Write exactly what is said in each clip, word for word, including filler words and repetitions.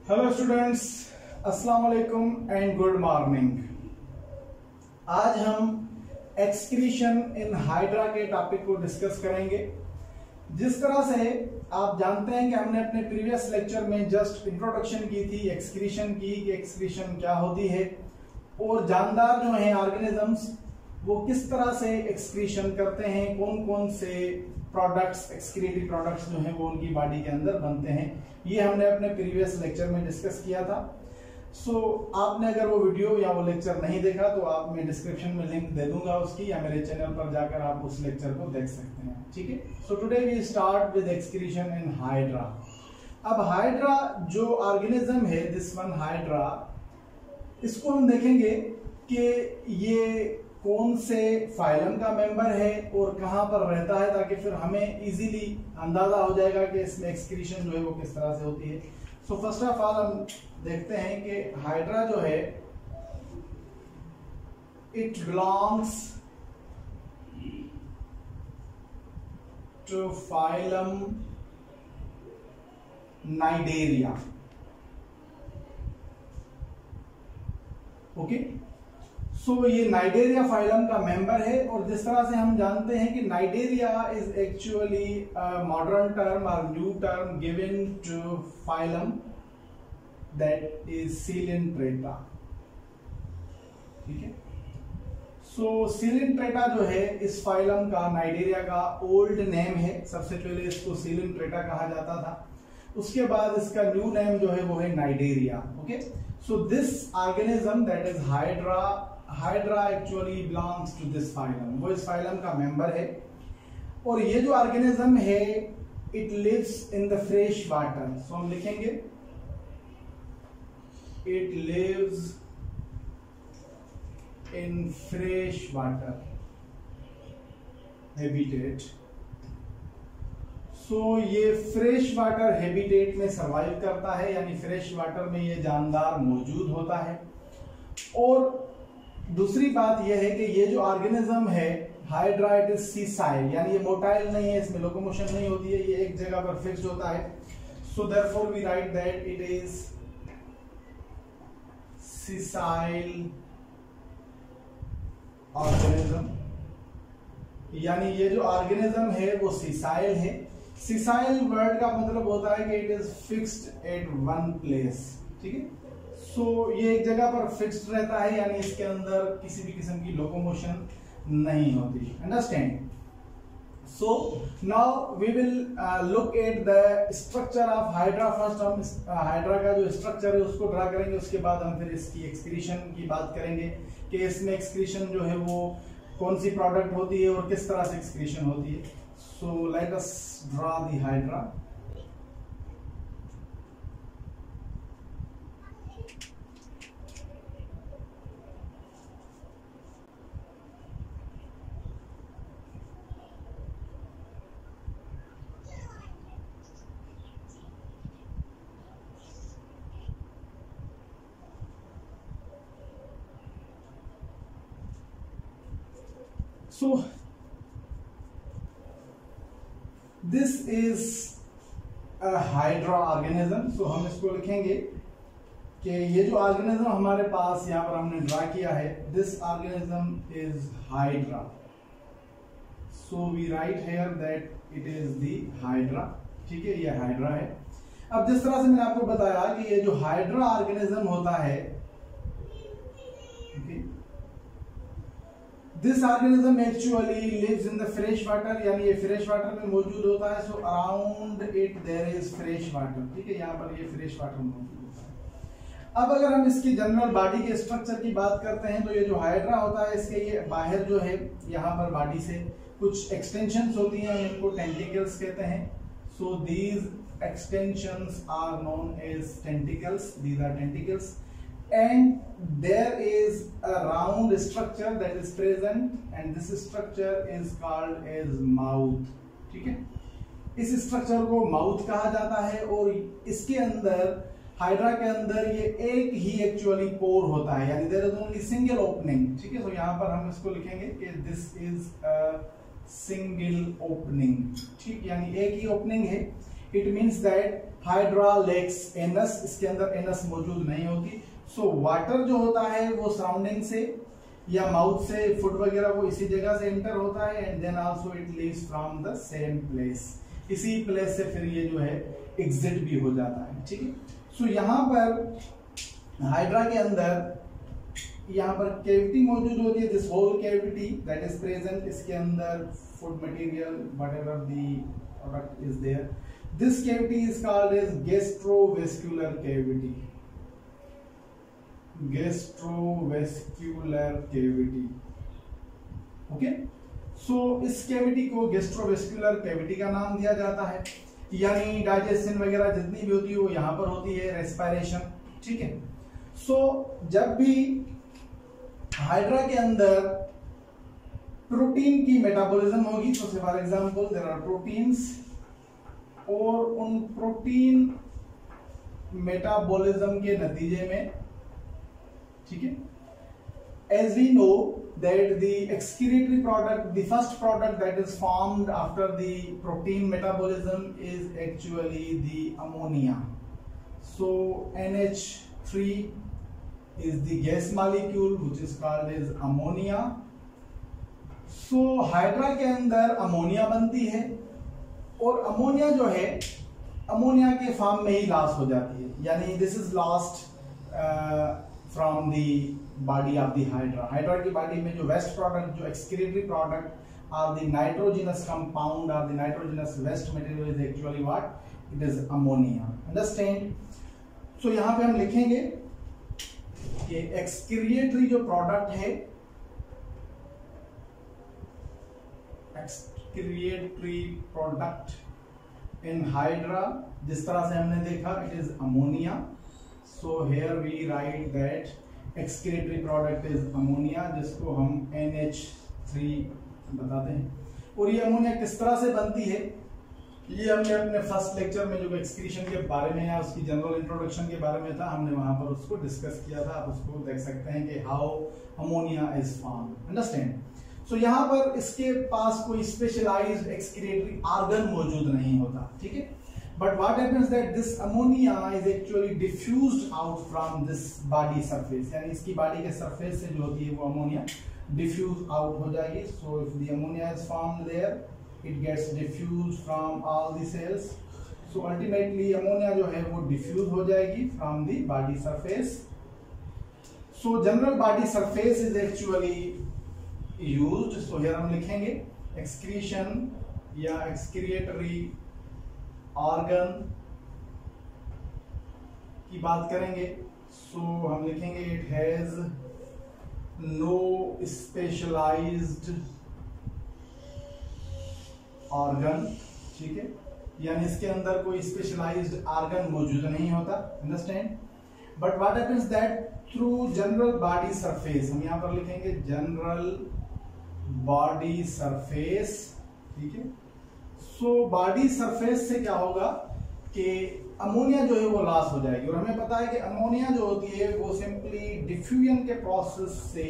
Hello students, अस्सलाम वालेकुम and good morning. आज हम एक्सक्रीशन इन हाइड्रा के टॉपिक को डिस्कस करेंगे। जिस तरह से आप जानते हैं कि हमने अपने प्रीवियस लेक्चर में जस्ट इंट्रोडक्शन की थी एक्सक्रीशन की कि एक्सक्रीशन क्या होती है और जानदार जो हैं ऑर्गेनिजम्स वो किस तरह से एक्सक्रीशन करते हैं, कौन कौन से प्रोडक्ट्स एक्सक्रीटरी प्रोडक्ट्स जो हैं वो उनकी बॉडी के अंदर बनते हैं, ये हमने अपने प्रीवियस लेक्चर में डिस्कस किया था। सो so, आपने अगर वो वीडियो या वो लेक्चर नहीं देखा तो आप मैं डिस्क्रिप्शन में लिंक दे दूंगा उसकी, या मेरे चैनल पर जाकर आप उस लेक्चर को देख सकते हैं। ठीक है, so today we start with excretion in hydra. अब हाइड्रा जो ऑर्गेनिज्म है, दिस वन हाइड्रा, इसको हम देखेंगे कि ये कौन से फाइलम का मेंबर है और कहां पर रहता है, ताकि फिर हमें इजीली अंदाजा हो जाएगा कि इसमें एक्सक्रीशन जो है वो किस तरह से होती है। सो फर्स्ट ऑफ ऑल हम देखते हैं कि हाइड्रा जो है it belongs to phylum cnidaria. Okay, so so, ये नाइडेरिया फाइलम का मेंबर है। और जिस तरह से हम जानते हैं कि cnidaria is actually modern term और new term given to phylum that is coelenterata. ठीक है, सो सिलिंट्रेटा जो है इस फाइलम का, नाइडेरिया का ओल्ड नेम है। सबसे पहले इसको सिलिंट्रेटा कहा जाता था, उसके बाद इसका न्यू नेम जो है वो है cnidaria. Okay, so this organism that is hydra, hydra actually belongs to this phylum, वो इस फाइलम का मेंबर है। और ये जो ऑर्गेनिज्म है it lives in the fresh water. So हम लिखेंगे it lives in fresh water habitat. So ये फ्रेश वाटर हैबिटेट में सरवाइव करता है, यानी फ्रेश वाटर में ये जानदार मौजूद होता है। और दूसरी बात यह है कि ये जो ऑर्गेनिज्म है हाइड्रा, इट इज सीसाइल, यानी ये मोटाइल नहीं है, इसमें लोकोमोशन नहीं होती है, ये एक जगह पर फिक्स्ड होता है। So therefore we write that it is sessile organism, यानी ये जो ऑर्गेनिज्म है वो सीसाइल है। सीसाइल वर्ड का मतलब होता है कि it is fixed at one place. ठीक है, सो so, ये एक जगह पर फिक्स्ड रहता है, यानी इसके अंदर किसी भी किस्म की लोकोमोशन नहीं होती। Understand? So now we will look at the structure of hydra. First हम हाइड्रा का जो स्ट्रक्चर है उसको ड्रा करेंगे, उसके बाद हम फिर इसकी एक्सक्रीशन की बात करेंगे कि इसमें एक्सक्रीशन जो है वो कौन सी प्रोडक्ट होती है और किस तरह से एक्सक्रीशन होती है। So let us draw the hydra. So this is a hydra organism. So हम इसको लिखेंगे कि ये जो ऑर्गेनिज्म हमारे पास यहाँ पर हमने ड्रा किया है, this organism is hydra. So we write here that it is the hydra. ठीक है, ये हाइड्रा है। अब जिस तरह से मैंने आपको बताया कि ये जो हाइड्रा ऑर्गेनिज्म होता है, this organism actually lives in the fresh water, यानी ये फ्रेश वाटर में मौजूद होता है। So around it there is fresh water. ठीक है, यहाँ पर ये फ्रेश वाटर मौजूद होता है। अब अगर हम इसकी जनरल बॉडी के स्ट्रक्चर की बात करते हैं तो ये जो हाइड्रा होता है इसके ये बाहर जो है यहाँ पर बॉडी से कुछ एक्सटेंशंस होती हैं, इनको टेंटिकल्स कहते हैं। So these extensions are known as tentacles, these are tentacles. And there is a round structure that is present and this structure is called as mouth. ठीक है, इस स्ट्रक्चर को माउथ कहा जाता है। और इसके अंदर, हाइड्रा के अंदर, ये एक ही एक्चुअली पोर होता है, यानी there is only single opening. ठीक है, तो यहाँ पर हम इसको लिखेंगे कि this is a single opening. ठीक, यानी एक ही ओपनिंग है। It means that hydra lacks anus, इसके अंदर एनस मौजूद नहीं होती। सो वाटर जो होता है वो सराउंडिंग से या माउथ से, फूड वगैरह वो इसी जगह से एंटर होता है and then also it leaves from the same place, इसी प्लेस से फिर ये जो है एग्जिट भी हो जाता है, ठीक है। सो so, यहाँ पर हाइड्रा के अंदर यहाँ पर कैविटी मौजूद होती है, this whole cavity that is present, इसके अंदर food material whatever the product is there, this cavity is called as gastrovascular cavity, gastrovascular cavity, okay. So इस कैविटी को गैस्ट्रोवेस्कुलर कैविटी का नाम दिया जाता है, यानी डाइजेशन वगैरह जितनी भी होती है वो यहाँ पर होती है, रेस्पिरेशन, ठीक है। सो so, जब भी हाइड्रा के अंदर प्रोटीन की मेटाबॉलिज्म होगी, तो for example there are proteins, और उन प्रोटीन मेटाबॉलिज्म के नतीजे में, ठीक है, as we know that the excretory product, the first product that is formed after the protein metabolism is actually the ammonia. So N H three is the gas molecule which is called as ammonia. So hydra के अंदर ammonia बनती है और ammonia जो है ammonia के form में ही loss हो जाती है, यानी this is lost from the body of the hydra. Hydra की बॉडी में जो वेस्ट प्रोडक्ट, जो excretory product are the nitrogenous compound और the nitrogenous waste material is actually what, it is ammonia, understand. So यहाँ पे हम लिखेंगे कि एक्सक्रिएटरी जो प्रोडक्ट है, एक्सक्रिएटरी प्रोडक्ट इन हाइड्रा, जिस तरह से हमने देखा, it is ammonia. So here we write that excretory product is ammonia, जिसको हम एन एच थ्री बताते हैं। और ये अमोनिया किस तरह से बनती है, ये हमने अपने फर्स्ट लेक्चर में जो एक्सक्रीशन के बारे में या उसकी जनरल इंट्रोडक्शन के बारे में था, हमने वहां पर उसको डिस्कस किया था, आप उसको देख सकते हैं कि how ammonia is form, understand. So यहाँ पर इसके पास कोई स्पेशलाइज्ड एक्सक्रीटरी ऑर्गन मौजूद नहीं होता, ठीक है। But what happens that this ammonia is actually diffused out from this body surface, यानी इसकी बॉडी के सरफेस से जो होती है वो अमोनिया डिफ्यूज आउट हो जाएगी। So if the ammonia is formed there, it gets diffused from all the cells. So ultimately ammonia जो है वो diffuse हो जाएगी from the body surface. So general body surface is actually used. So here हम लिखेंगे excretion या excretory organ की बात करेंगे। So हम लिखेंगे it has no specialized organ, ठीक है, यानी इसके अंदर कोई स्पेशलाइज्ड ऑर्गन मौजूद नहीं होता, understand. But what happens that through general body surface, हम यहां पर लिखेंगे जनरल बॉडी सरफेस, ठीक है। सो बॉडी सरफेस से क्या होगा कि अमोनिया जो है वो लॉस हो जाएगी, और हमें पता है कि अमोनिया जो होती है वो सिंपली डिफ्यूजन के प्रोसेस से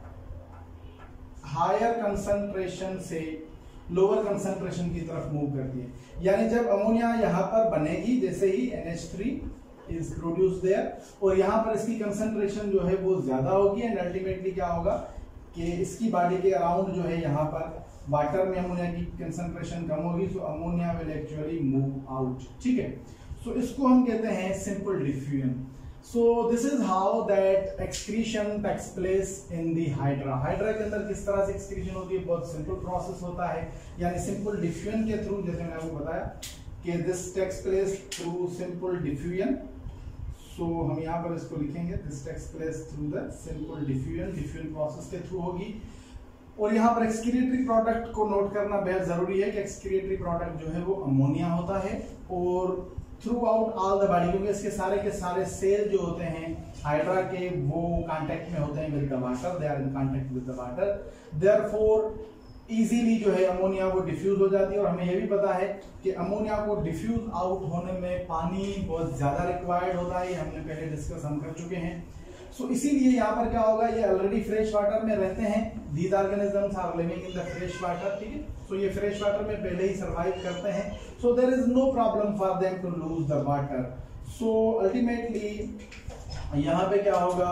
हायर कंसंट्रेशन से लोअर कंसंट्रेशन की तरफ मूव करती है, यानी जब अमोनिया यहाँ पर बनेगी, जैसे ही N H three is produce there, और यहाँ पर इसकी कंसंट्रेशन जो है वो ज्यादा होगी, एंड अल्टीमेटली क्या होगा कि इसकी बॉडी के अराउंड जो है यहाँ पर वाटर में अमोनिया की कंसंट्रेशन कम होगी, so ammonia will actually move out, ठीक है। सो so, इसको हम कहते हैं simple diffusion. So this is how that excretion takes place in the hydra. Hydra के अंदर किस तरह से एक्सक्रीशन होती है, बहुत सिंपल प्रोसेस होता है, यानी सिंपल डिफ्यूजन के थ्रू, जैसे मैंने आपको बताया कि this takes place through simple diffusion. So हम यहाँ पर इसको लिखेंगे, this takes place through the simple diffusion, diffusion process के थ्रू होगी। और यहाँ पर एक्सक्रीटरी प्रोडक्ट को नोट करना बेहद जरूरी है कि एक्सक्रीटरी प्रोडक्ट जो है वो अमोनिया होता है, और throughout all the body, क्योंकि इसके सारे के सारे सेल जो होते हैं हाइड्रा के वो कांटेक्ट में होते हैं with the water, they are in contact with the water, therefore easily जो है अमोनिया वो डिफ्यूज हो जाती है। और हमें ये भी पता है कि अमोनिया को डिफ्यूज आउट होने में पानी बहुत ज्यादा रिक्वायर्ड होता है, हमने पहले डिस्कस हम कर चुके हैं। सो so, इसीलिए यहाँ पर क्या होगा, ये ऑलरेडी फ्रेश वाटर में रहते हैं, these organisms are living in the fresh water, ठीक है। सो ये फ्रेश वाटर में पहले ही सर्वाइव करते हैं, so there is no problem for them to lose the water. So ultimately यहाँ पे क्या होगा,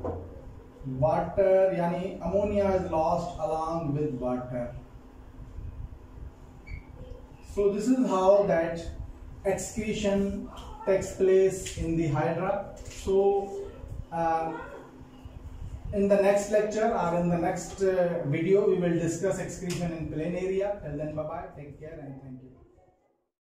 वाटर यानी ammonia is lost along with water. So this is how that excretion takes place in the hydra. So uh, in the next lecture or in the next uh, video we will discuss excretion in plain area. Till then, bye bye, take care and thank you.